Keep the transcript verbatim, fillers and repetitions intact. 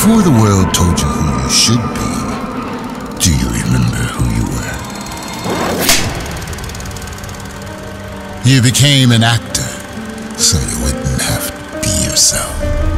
Before the world told you who you should be, do you remember who you were? You became an actor, so you wouldn't have to be yourself.